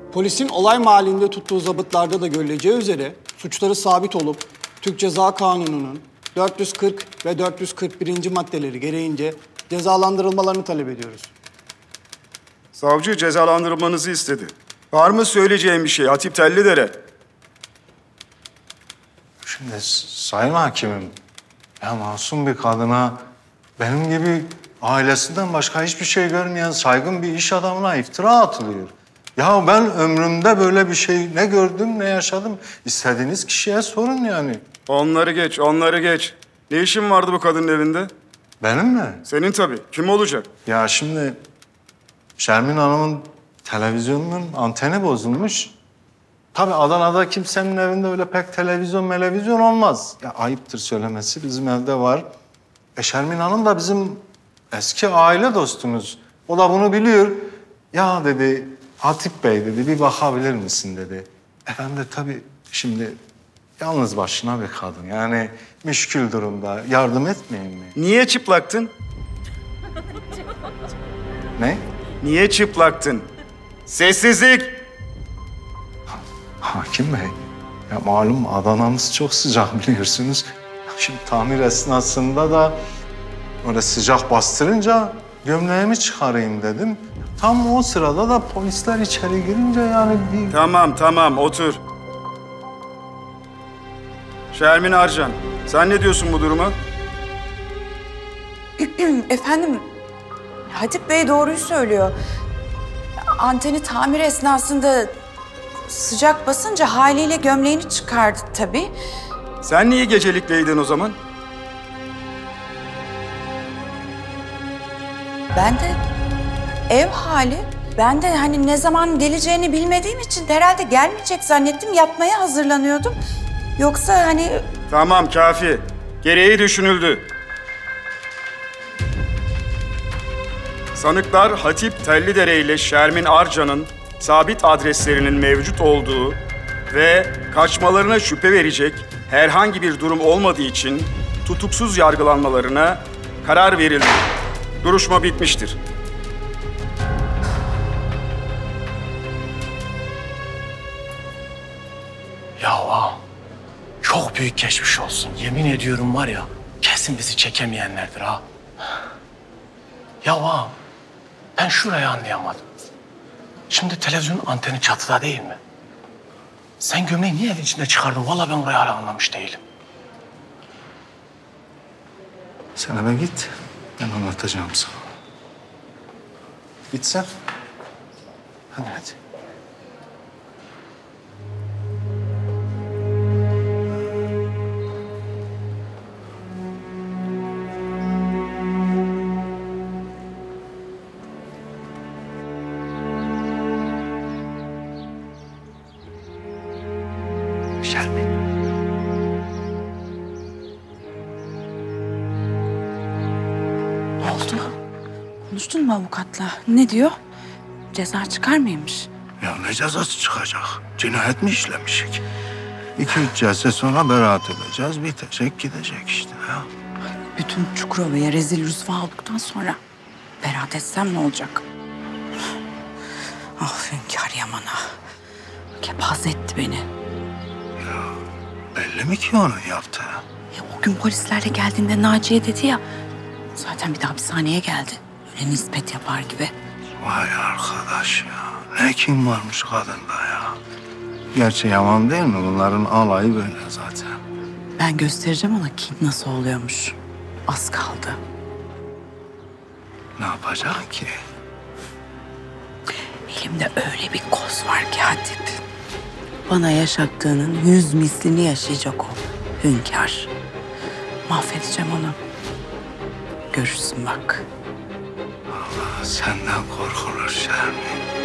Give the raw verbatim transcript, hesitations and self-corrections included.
Polisin olay mahallinde tuttuğu zabıtlarda da görüleceği üzere suçları sabit olup Türk Ceza Kanunu'nun dört yüz kırk ve dört yüz kırk birinci maddeleri gereğince cezalandırılmalarını talep ediyoruz. Savcı cezalandırılmanızı istedi. Var mı söyleyeceğim bir şey Hatip Tellidere? Şimdi sayın hakimim, ya masum bir kadına benim gibi ailesinden başka hiçbir şey görmeyen saygın bir iş adamına iftira atılıyor. Ya ben ömrümde böyle bir şey ne gördüm ne yaşadım. İstediğiniz kişiye sorun yani. Onları geç, onları geç. Ne işin vardı bu kadının evinde? Benim mi? Senin tabii. Kim olacak? Ya şimdi Şermin Hanım'ın televizyonunun anteni bozulmuş. Tabii Adana'da kimsenin evinde öyle pek televizyon melevizyon olmaz. Ya ayıptır söylemesi, bizim evde var. E Şermin Hanım da bizim eski aile dostumuz. O da bunu biliyor. Ya dedi, Hatip Bey dedi, bir bakabilir misin dedi. E ben de tabii şimdi yalnız başına bir kadın. Yani müşkül durumda. Yardım etmeyeyim mi? Niye çıplaktın? Ne? Niye çıplaktın? Sessizlik! Hakim Bey, ya malum Adana'mız çok sıcak biliyorsunuz. Şimdi tamir esnasında da öyle sıcak bastırınca gömleğimi çıkarayım dedim. Tam o sırada da polisler içeri girince yani bir... Tamam, tamam. Otur. Şermin Arcan, sen ne diyorsun bu duruma? Efendim, Hatip Bey doğruyu söylüyor. Anteni tamir esnasında sıcak basınca haliyle gömleğini çıkardı tabii. Sen niye gecelikleydin o zaman? Ben de ev hali, ben de hani ne zaman geleceğini bilmediğim için herhalde gelmeyecek zannettim. Yatmaya hazırlanıyordum. Yoksa hani... Tamam, kafi. Gereği düşünüldü. Sanıklar Hatip Tellidere ile Şermin Arcan'ın sabit adreslerinin mevcut olduğu ve kaçmalarına şüphe verecek herhangi bir durum olmadığı için tutuksuz yargılanmalarına karar verildi. Duruşma bitmiştir. Ya ağam, çok büyük geçmiş olsun. Yemin ediyorum var ya, kesin bizi çekemeyenlerdir ha. Ya ağam, ben şurayı anlayamadım. Şimdi televizyonun anteni çatıda değil mi? Sen gömleği niye evin içinde çıkardın? Vallahi ben orayı hala anlamış değilim. Sen eve git, ben anlatacağım sana. Git sen. Hadi hadi. Şermin. Ne oldu? Konuştun mu avukatla? Ne diyor? Ceza çıkar mıymış? Ya ne cezası çıkacak? Cinayet mi işlemişik? İki üç celse sonra beraat edeceğiz, bitecek gidecek işte ya. Bütün Çukurova'ya rezil rüsva olduktan sonra beraat etsem ne olacak? Ah Hünkâr Yaman'a. Kepaze etti beni. Belli mi ki onun yaptığı? Ya, o gün polislerle geldiğinde Naciye dedi ya. Zaten bir de hapishaneye geldi. Öyle nispet yapar gibi. Vay arkadaş ya. Ne kim varmış kadında ya. Gerçi yaman değil mi? Bunların alayı böyle zaten. Ben göstereceğim ona kim nasıl oluyormuş. Az kaldı. Ne yapacaksın ki? Elimde öyle bir koz var ki Hatip. Bana yaşattığının yüz mislini yaşayacak o hünkâr. Mahvedeceğim onu. Görürsün bak. Allah senden korkulur Şermin.